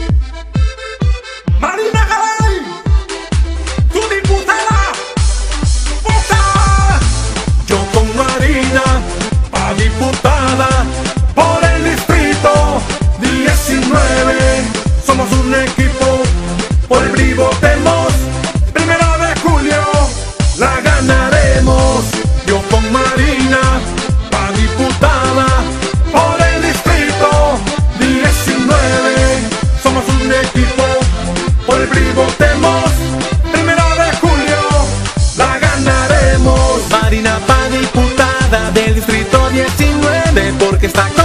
Marina Garay, tu diputada, vota. Yo con Marina, pa' diputada, por el distrito 19. Somos un equipo, por el PRI votemos. 1 de julio, la ganaremos. Yo con Marina, pa' diputada, por el distrito 19. Somos un equipo, por el PRI votemos. 1 de julio, la ganaremos. Marina pa' diputada del distrito 19, porque está con